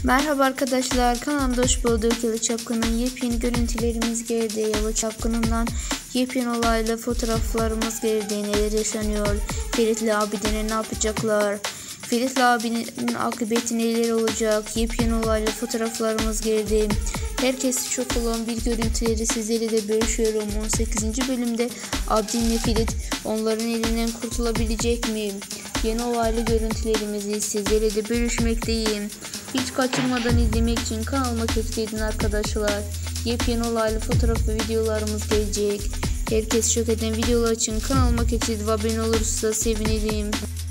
Merhaba arkadaşlar, kanalımda hoş bulduk. Yalı Çapkın'ın yepyeni görüntülerimiz geldi. Yalı Çapkın'ından yepyeni olaylı fotoğraflarımız geldi. Neler yaşanıyor? Ferit'le Abide'nin ne yapacaklar? Ferit'le abinin akıbeti neler olacak? Yepyeni olaylı fotoğraflarımız geldi. Herkes çok olan bir görüntüleri sizlere de bölüşüyorum. 18. bölümde Abdi ile Ferit onların elinden kurtulabilecek mi? Yeni olaylı görüntülerimizi sizlere de bölüşmekteyim. Hiç kaçırmadan izlemek için kanalıma keşfedin arkadaşlar. Yepyeni olaylı fotoğraf ve videolarımız gelecek. Herkes şok eden videolar için kanalıma keşfedip abone olursa sevinirim.